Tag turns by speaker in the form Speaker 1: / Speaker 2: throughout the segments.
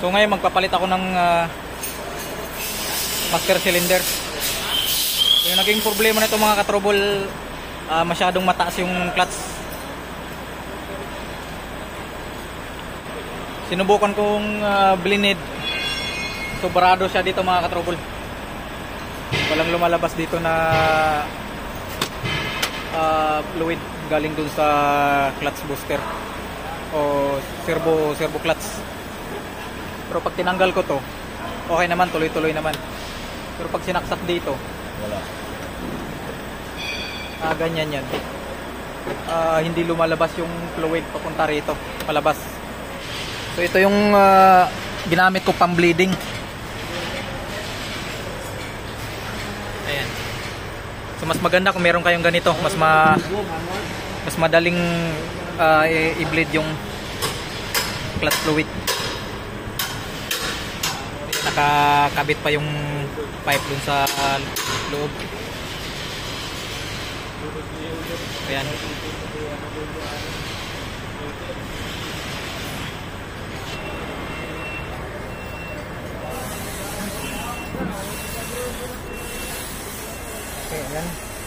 Speaker 1: So ngayon magpapalit ako ng master cylinder. So, yung naging problema nito mga katrobol, masyadong mataas yung clutch. Sinubukan kong blinid. Sobrado siya dito mga katrobol. Walang lumalabas dito na fluid galing dun sa clutch booster o servo clutch. Pero pag tinanggal ko to, okay naman, tuloy-tuloy naman. Pero pag sinaksak dito,
Speaker 2: wala.
Speaker 1: Ganyan yan. Hindi lumalabas yung fluid papunta rito, palabas. So ito yung ginamit ko pang bleeding. Ayan. So mas maganda kung meron kayong ganito, mas madaling i-bleed yung clutch fluid. Nakakabit pa yung pipe dun sa loob. Ayan. Ayan.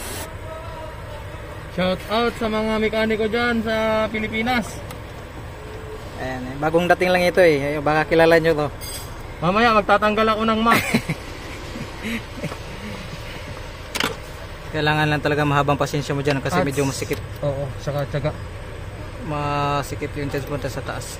Speaker 2: Shout out sa mga mekaniko dyan sa Pilipinas.
Speaker 1: Ayan, bagong dating lang ito eh. Baka kilala nyo to.
Speaker 2: Mamaya magtatanggal ako ng mask.
Speaker 1: Kailangan lang talaga mahabang pasensya mo dyan kasi medyo masikip.
Speaker 2: Oo, saka tsaga.
Speaker 1: Masikip yung chance punta sa taas.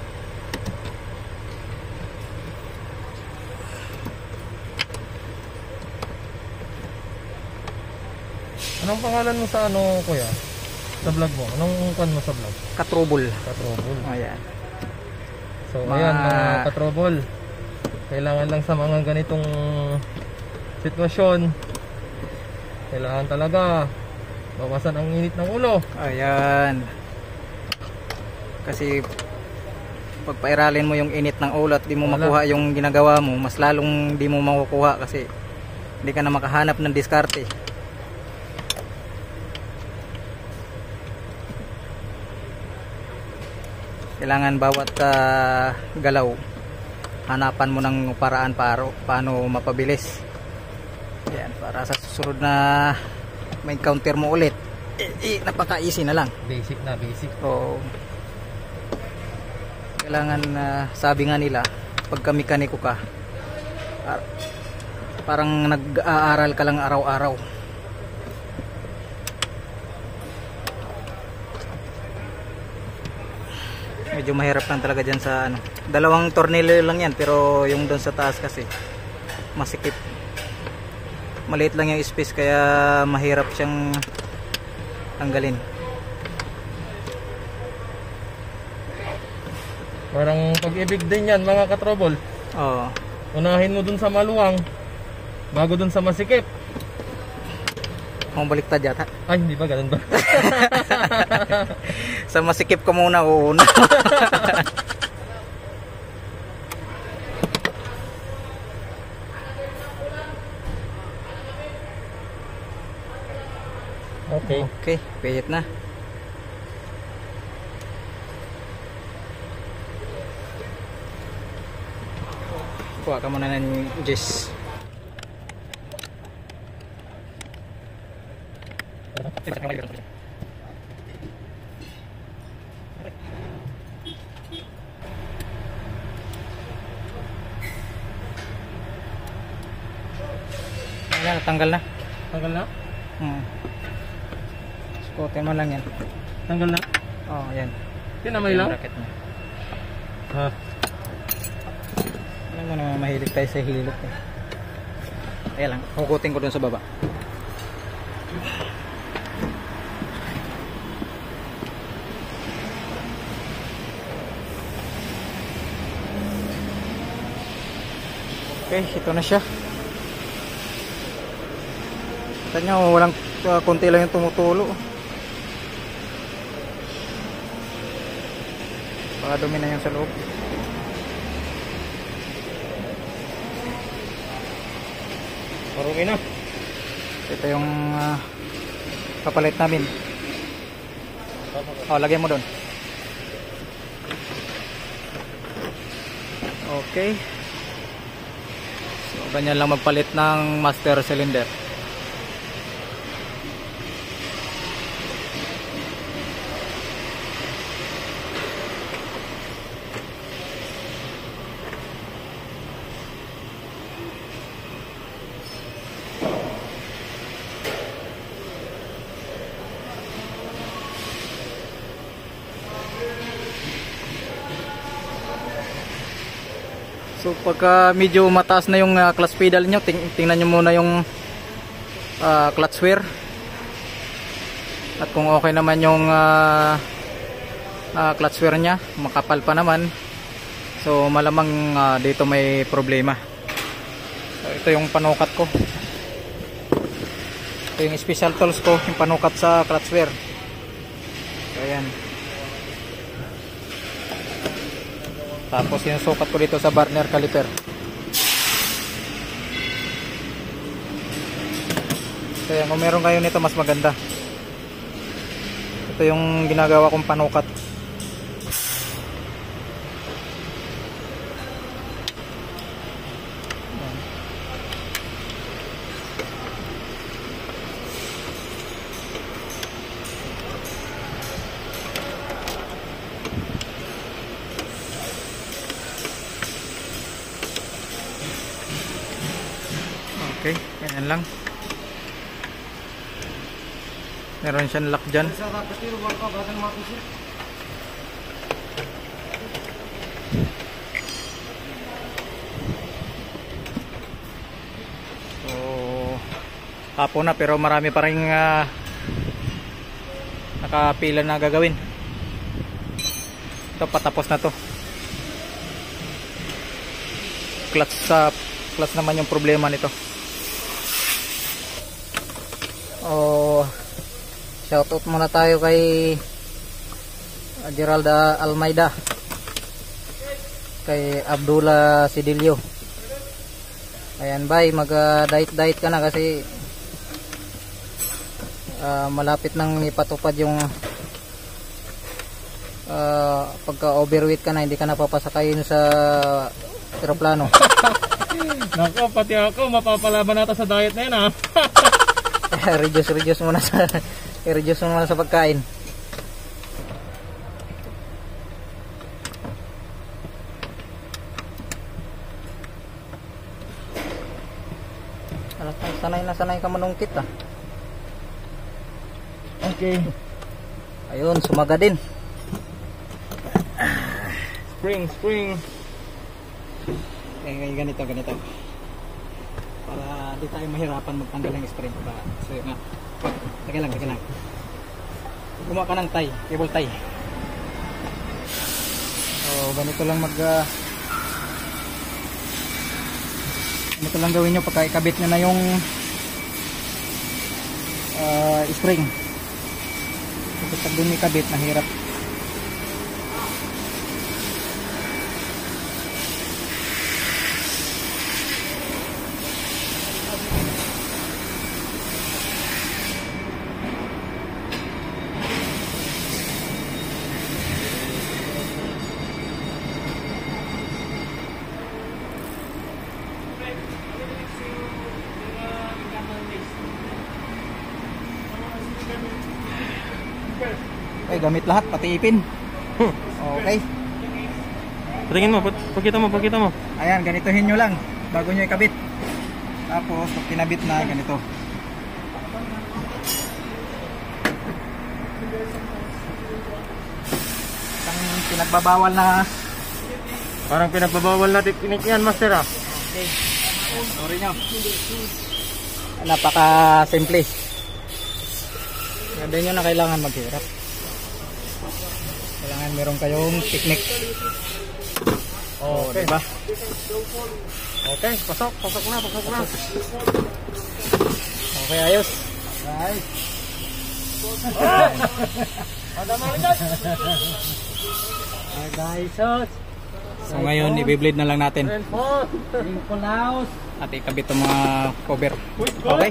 Speaker 2: Anong pangalan mo sa ano, kuya? Sa vlog mo? Anong kan mo sa vlog?
Speaker 1: Katrobol.
Speaker 2: Katrobol.
Speaker 1: Ayan.
Speaker 2: So ayan mga katrobol, kailangan lang sa mga ganitong sitwasyon, kailangan talaga bawasan ang init ng ulo.
Speaker 1: Ayan. Kasi pag pairalin mo yung init ng ulo at di mo makuha yung ginagawa mo, mas lalong di mo makukuha kasi hindi ka na makahanap ng diskarte. Kailangan bawat galaw hanapan mo ng paraan paano mapabilis. Ayan, para sa susunod na may counter mo ulit, napaka-easy na lang.
Speaker 2: Basic na, basic.
Speaker 1: So, kailangan sabi nga nila, pagka mekaniko ka, parang nag-aaral ka lang araw-araw. Medyo mahirap lang talaga dyan sa ano. Dalawang tornilyo lang yan, pero yung doon sa taas kasi masikip. Maliit lang yung space kaya mahirap siyang tanggalin.
Speaker 2: Parang pag-ibig din yan mga katrobol.
Speaker 1: Oo.
Speaker 2: Unahin mo dun sa maluwang bago dun sa masikip.
Speaker 1: Kung baliktad yata.
Speaker 2: Ay, hindi ba? Ganun ba?
Speaker 1: Sa masikip ko muna uuna.
Speaker 2: Okay.
Speaker 1: Okay, pihit na. Kuha ka muna ng Jess. Ayan, tanggal na.
Speaker 2: Tanggal na?
Speaker 1: Scotin mo lang yan.
Speaker 2: Tanggal na?
Speaker 1: Oh, ayan.
Speaker 2: Kinamay lang?
Speaker 1: Bracket mo.
Speaker 2: Ha?
Speaker 1: Alam mo naman, mahilig tayo sa hilot eh. Ayan lang, hukutin ko dun sa baba. Okay, ito na siya. Kita nyo, walang konti lang yung tumutulo. Baka dumi na yung sa loob.
Speaker 2: Marumi na.
Speaker 1: Ito yung kapalit namin. O, lagay mo doon. O, Okay. So, ganyan lang magpalit ng master cylinder. So pagka medyo mataas na yung clutch pedal nyo, tingnan nyo muna yung clutch wear. At kung okay naman yung clutch wear nya, makapal pa naman, so malamang dito may problema. So ito yung panukat ko. Ito yung special tools ko, yung panukat sa clutch wear. So ayan. Tapos yung sukat ko dito sa burner caliper. So yan, kung meron kayo nito mas maganda. Ito yung ginagawa kong panukat. Okay, ganyan lang. Meron siyang lock dyan. So, hapon na pero marami pa rin nakapila na gagawin. Ito, patapos na to. Clutch naman yung problema nito. Shoutout muna tayo kay Geralda Almeida, kay Abdullah Sidilio. Ayan, bye, mag-diet ka na kasi malapit nang ipatupad yung pagka overweight ka na, hindi ka na papasakayin sa eroplano.
Speaker 2: Nako, pati ako mapapalaban natin sa diet na yun, ha.
Speaker 1: reduce muna sa pagkain. Sanay ka manungkit, ah.
Speaker 2: Okay.
Speaker 1: Ayun, sumaga din.
Speaker 2: Spring.
Speaker 1: Ganito. Para di tayo mahirapan magtanggal ng spring. So yun nga. Lagay lang. Gumawa ka ng tie, cable tie. So ganito lang ganito lang gawin nyo pagka ikabit nyo na yung spring. Kasi pag dun ikabit, mahirap. Okay, gamit lahat, pati ipin. Okay.
Speaker 2: Patingin mo, pakita mo.
Speaker 1: Ayan, ganitohin nyo lang bago nyo ikabit. Tapos, pag kinabit na, ganito. Ang pinagbabawal na...
Speaker 2: Parang pinagbabawal na technique yan, master, ha.
Speaker 1: Okay. Sorry nyo. Napaka-simple. Sabi nyo na kailangan maghirap. Kailangan meron kayong technique. Oh, okay. Diba?
Speaker 2: Okay, pasok na.
Speaker 1: Okay, ayos.
Speaker 2: Right.
Speaker 1: So ngayon, i-blade na lang natin.
Speaker 2: Reinforce.
Speaker 1: At ikabit ang mga cover. Okay?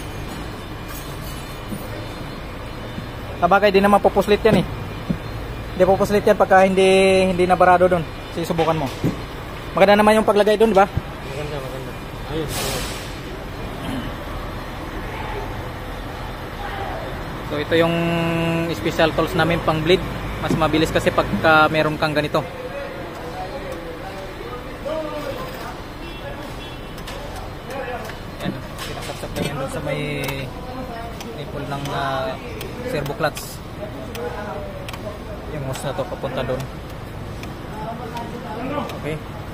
Speaker 1: Sabagay, di naman pupuslit yan, eh. Hindi pupuslit yan pagka hindi nabarado doon. Susubukan mo. Maganda naman yung paglagay doon, di ba?
Speaker 2: Maganda. Ayun.
Speaker 1: So ito yung special tools namin pang bleed. Mas mabilis kasi pagka meron kang ganito. Yan, pinasaksak lang yan doon sa may nipple ng servo clutch. Yung hose na to papunta doon. Okay.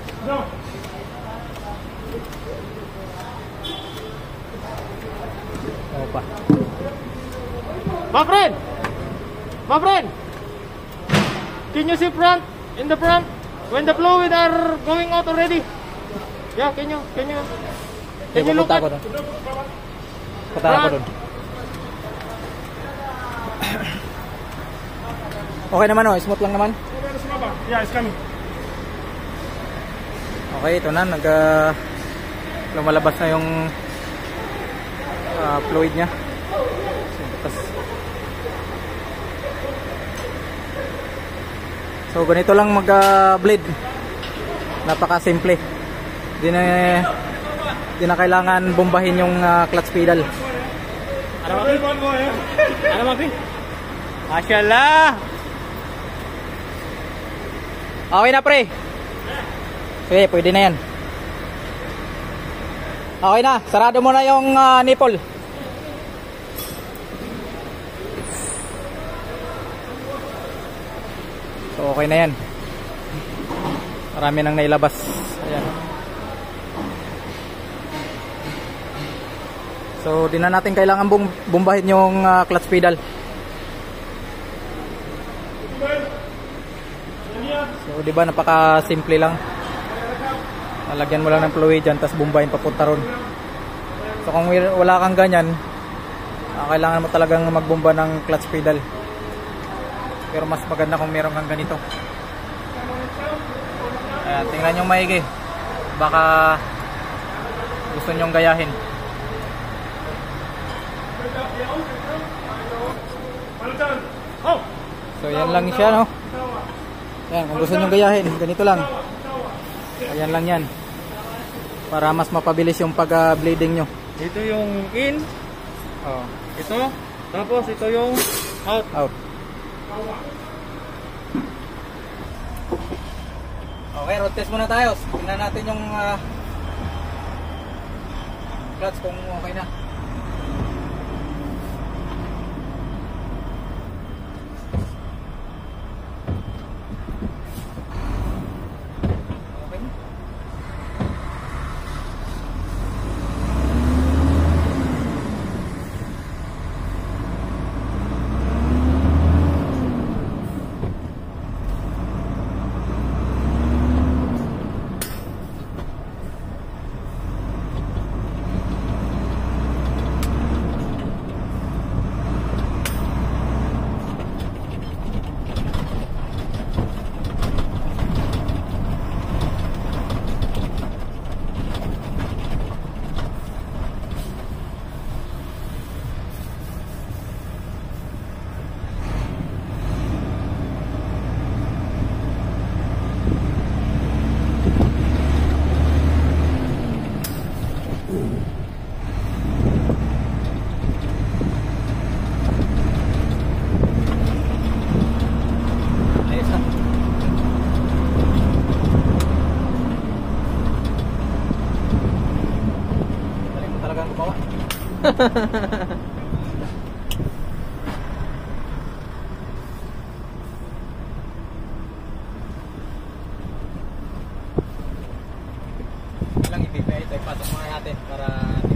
Speaker 1: Opa.
Speaker 2: My friend, can you see in the front when the fluid are going out already? Yeah, can you look
Speaker 1: Punta
Speaker 2: at
Speaker 1: ako doon. Punta ako doon. Okay naman oh, smooth lang naman.
Speaker 2: Yeah, it's coming.
Speaker 1: Okay, ito na lumalabas na yung fluid niya. So ganito lang mag-bleed. Napaka-simple. Di na kailangan bombahin yung clutch pedal.
Speaker 2: Ano mapi? Mashallah.
Speaker 1: Okay na pre. Sige, pwede na yan. Okay na, sarado mo na yung nipple. So okay na yan. Marami nang nailabas. Ayan. So di na natin kailangan bombahin yung clutch pedal. So di ba napaka-simple lang. Lalagyan mo lang ng fluid dyan, tapos bombahin papunta ron. So kung wala kang ganyan, kailangan mo talagang magbomba ng clutch pedal. Pero mas maganda kung meron kang ganito. Ayan, tingnan nyo maigi. Baka gusto nyong gayahin. So yan lang siya, no? Ayan, kung gusto nyong gayahin, ganito lang. Ayan lang yan. Para mas mapabilis yung pag-bleeding nyo.
Speaker 2: Ito yung in.
Speaker 1: Oh.
Speaker 2: Ito. Tapos ito yung out.
Speaker 1: Out. Okay, road test muna tayo. Tingnan natin yung clutch kung okay na. Okay. Ilang ipipay ito, ipasok muna natin para